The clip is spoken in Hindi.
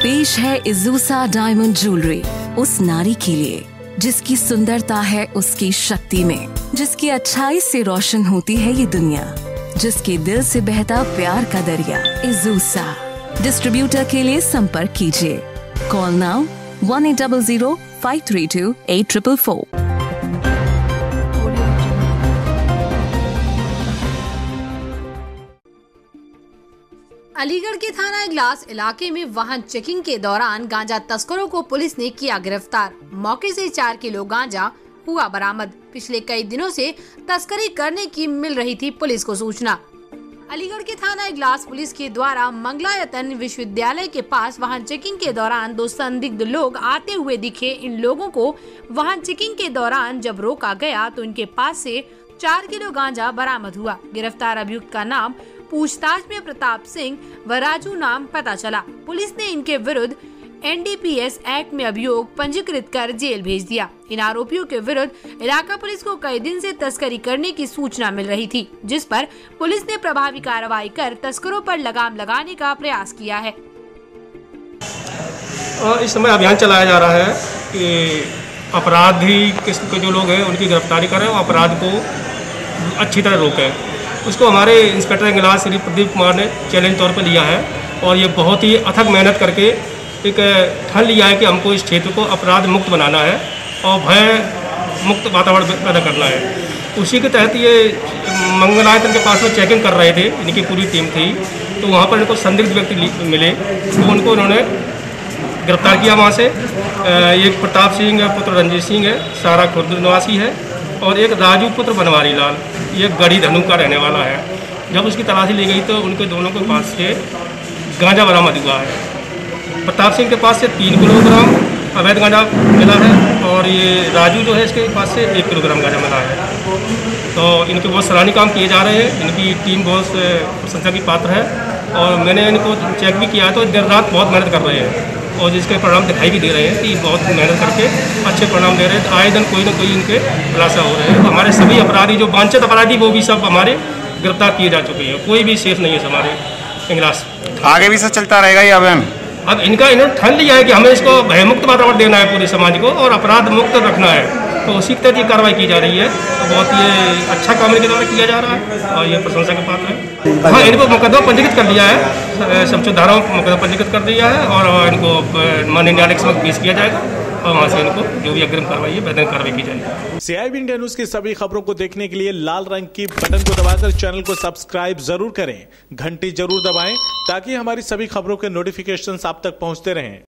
पेश है इज़ूसा डायमंड ज्वेलरी उस नारी के लिए जिसकी सुंदरता है उसकी शक्ति में, जिसकी अच्छाई से रोशन होती है ये दुनिया, जिसके दिल से बहता प्यार का दरिया। इज़ूसा डिस्ट्रीब्यूटर के लिए संपर्क कीजिए। Call now 1800-532-8444। अलीगढ़ के थाना इगलास इलाके में वाहन चेकिंग के दौरान गांजा तस्करों को पुलिस ने किया गिरफ्तार। मौके से 4 किलो गांजा हुआ बरामद। पिछले कई दिनों से तस्करी करने की मिल रही थी पुलिस को सूचना। अलीगढ़ के थाना इगलास पुलिस के द्वारा मंगलायतन विश्वविद्यालय के पास वाहन चेकिंग के दौरान 2 संदिग्ध लोग आते हुए दिखे। इन लोगों को वाहन चेकिंग के दौरान जब रोका गया तो इनके पास से 4 किलो गांजा बरामद हुआ। गिरफ्तार अभियुक्त का नाम पूछताछ में प्रताप सिंह व राजू नाम पता चला। पुलिस ने इनके विरुद्ध NDPS एक्ट में अभियोग पंजीकृत कर जेल भेज दिया। इन आरोपियों के विरुद्ध इलाका पुलिस को कई दिन से तस्करी करने की सूचना मिल रही थी, जिस पर पुलिस ने प्रभावी कार्रवाई कर तस्करों पर लगाम लगाने का प्रयास किया है। इस समय अभियान चलाया जा रहा है कि अपराधी किस्म के जो लोग हैं उनकी गिरफ्तारी करें और अपराध को अच्छी तरह रोकें। उसको हमारे इंस्पेक्टर इगलास श्री प्रदीप कुमार ने चैलेंज तौर पर लिया है और ये बहुत ही अथक मेहनत करके एक ठान लिया है कि हमको इस क्षेत्र को अपराध मुक्त बनाना है और भय मुक्त वातावरण पैदा करना है। उसी के तहत ये मंगलायतन के पास में चेकिंग कर रहे थे, इनकी पूरी टीम थी, तो वहाँ पर इनको संदिग्ध व्यक्ति मिले तो उनको उन्होंने गिरफ्तार किया। वहाँ से एक प्रताप सिंह पुत्र रंजीत सिंह है, सारा खुर्द निवासी है, और एक राजू पुत्र बनवारी लाल, ये गढ़ी धनु का रहने वाला है। जब उसकी तलाशी ली गई तो उनके दोनों के पास से गांजा बरामद हुआ है। प्रताप सिंह के पास से 3 किलोग्राम अवैध गांजा मिला है और ये राजू जो है इसके पास से 1 किलोग्राम गांजा मिला है। तो इनके बहुत सराहनीय काम किए जा रहे हैं, इनकी टीम बहुत प्रशंसा की पात्र है और मैंने इनको चेक भी किया है तो दिन रात बहुत मेहनत कर रहे हैं और जिसके परिणाम दिखाई भी दे रहे हैं कि बहुत मेहनत करके अच्छे परिणाम दे रहे हैं। आए दिन कोई ना कोई इनके खुलासा हो रहे हैं। हमारे सभी अपराधी जो वांछित अपराधी वो भी सब हमारे गिरफ्तार किए जा चुके हैं, कोई भी शेष नहीं है हमारे इगलास। आगे भी सब चलता रहेगा ये अभियान। अब इन्होंने ठान लिया है कि हमें इसको भयमुक्त वातावरण देना है पूरे समाज को और अपराध मुक्त रखना है, तो उसी के तहत ये कार्रवाई की जा रही है। तो बहुत ये अच्छा काम इनके द्वारा किया जा रहा है और ये प्रशंसा के पात्र है। हाँ, इनको मुकदमा पंजीकृत कर दिया है, सब धाराओं मुकदमा पंजीकृत कर दिया है और इनको माननीय न्यायालय के समक्ष पेश किया जाएगा और वहाँ से इनको जो भी अग्रिम कार्रवाई है वैधानिक कार्रवाई की जाएगी। CIB इंडिया न्यूज की सभी खबरों को देखने के लिए लाल रंग की बटन को दबाकर चैनल को सब्सक्राइब जरूर करें, घंटी जरूर दबाएं ताकि हमारी सभी खबरों के नोटिफिकेशन आप तक पहुंचते रहें।